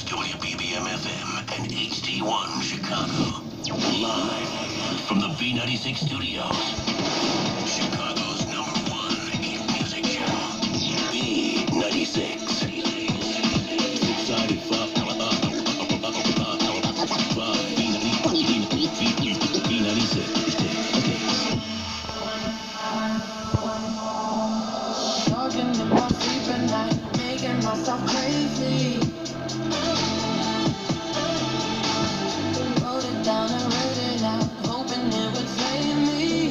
WBBM-FM and HD1 Chicago. Live from the B96 studios. Chicago's #1 hit music channel. B96. Flipside B96. Talking in my sleep at night, making myself crazy. Wrote it down and read it out, hoping it would save me.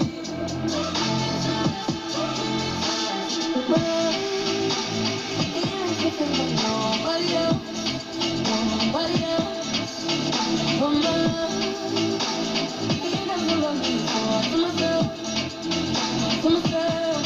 But even if it was nobody else, nobody else, but mine, he doesn't love me, so I to myself, to myself.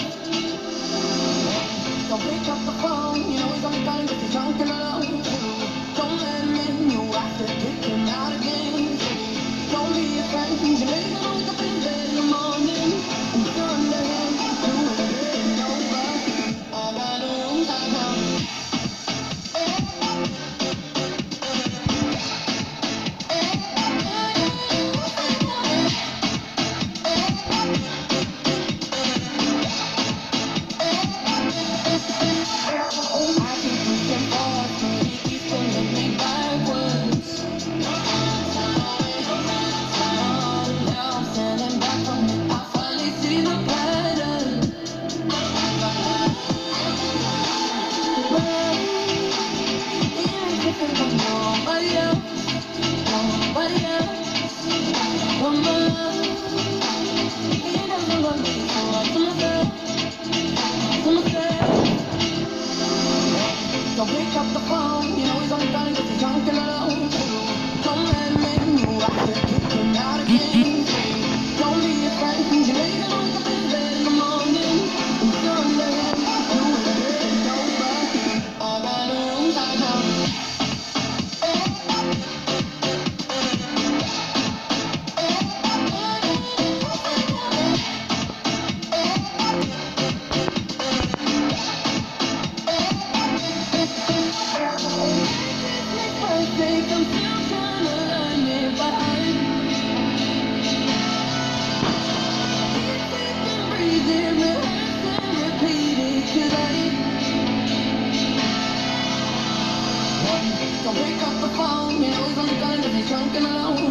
Don't pick up the phone, you know he's only calling cause he's drunk and alone. Don't let him in, you have to kick him out again. Don't be a friend, you know he's gonna wake up in bed in the morning. And you're under him, doing it over. I got rules I know. I keep pushing forward, but he keeps pulling me backwards. Now I'm standing back from it, I finally see the pattern. But even if it was nobody else, nobody else, but my love, he doesn't love me, so I to myself, to myself. Don't pick up the phone, you know he's only calling cause he's drunk and alone. Don't let him in, you have to kick him out again. Don't be a friend, you know you're gonna wake up in bed in the morning. And you're under him, doing it over. I got rules I know. Perfect, I'm still trying to learn it behind. If we can breathe it, rehearse and repeat it, 'cause don't pick up the phone, you know he's only calling cause he's drunk and alone.